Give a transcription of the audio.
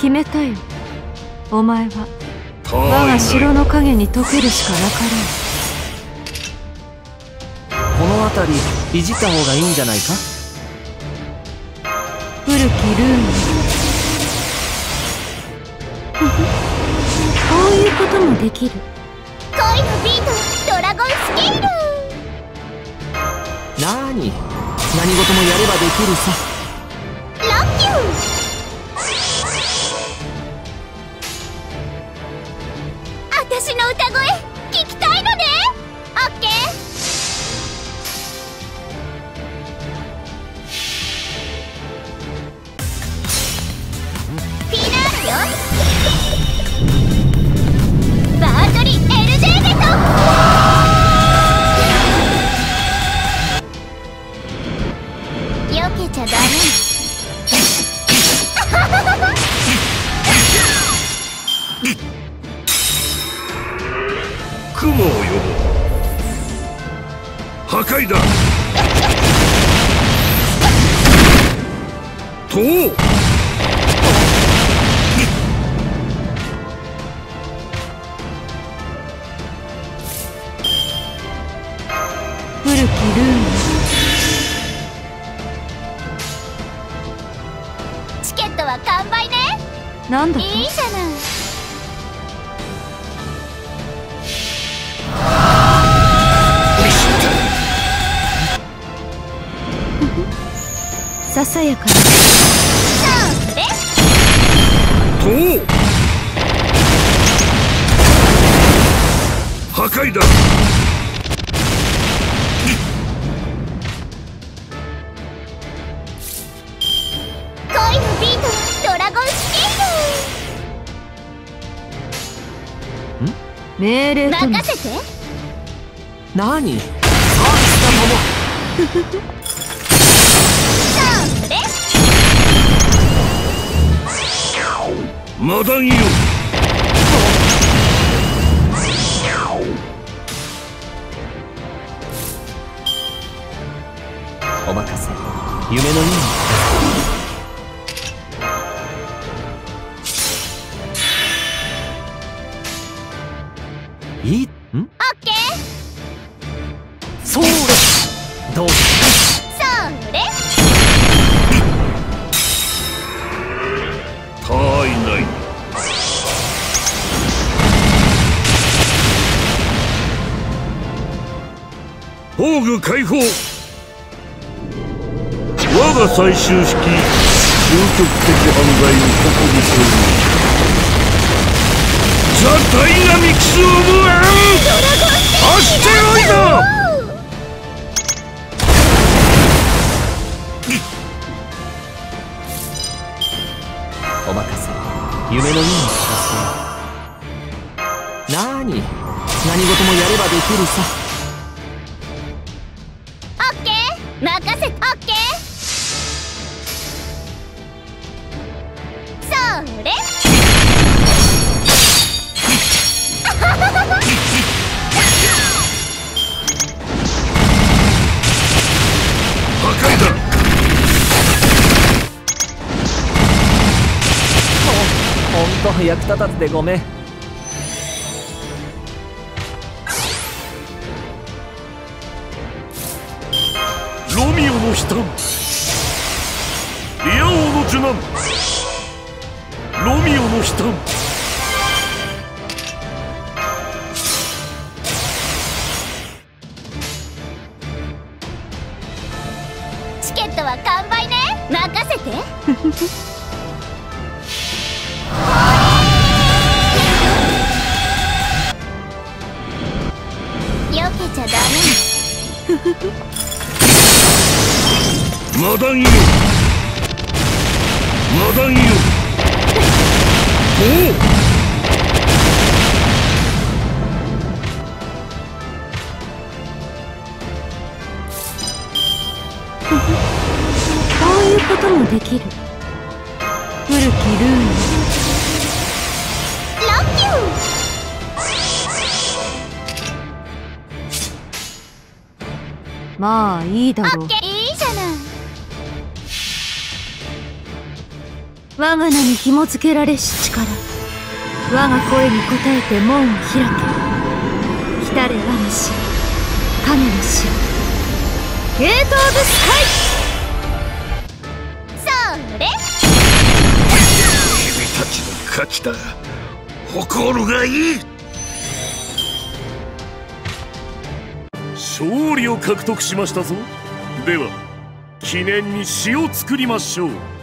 決めたよ。お前は我が城の影に溶けるしかなかろう。 この辺りいじった方がいいんじゃないか。 古きルーン。こういうこともできる。 恋のビートドラゴンスケール。 何事もやればできるさ。 ラッキュー。私の歌声聞きたいのね。オッケー。フィナーレよ。バートリエルジェーゲット。避けちゃダメ。 雲を呼ぼう。破壊だ。とう。 古きルーン。 チケットは完売ね。 なんだと。 いいじゃない。 ささやかな。 それ。 とう。破壊だ。 恋のビートドラゴンスケール。 命令とも。 任せて。 何さあしたもの。 それ。 マダンよ。 お任せ。夢のように。いい？ん？ オッケー。 それ。どう？ それ。 たわいない。宝具解放。我が最終式究極的犯罪をここにする。ザ・ダイナミクス・オブ・アン・アステロイド。 お任せ。夢のように聞かせて。何事もやればできるさ。 オッケー。任せ。オッケー。それ。 破壊だ。 ほんと役立たずでごめん。 ロミオの悲嘆。リア王の受難。ロミオの悲嘆。 チケットは完売ね。任せて。避けちゃダメ。 マダンよ。マダンよ。おう。 こういうこともできる。古きルーン。 ラッキュー。 まあいいだろう。 オッケー。いいじゃない。 我が名に紐付けられし力、我が声に応えて門を開け。来たれ我が城、影の城、ゲート・オブ・スカイ。 それ君たちの勝ちだ。誇るがいい。勝利を獲得しましたぞ。では記念に詩を作りましょう。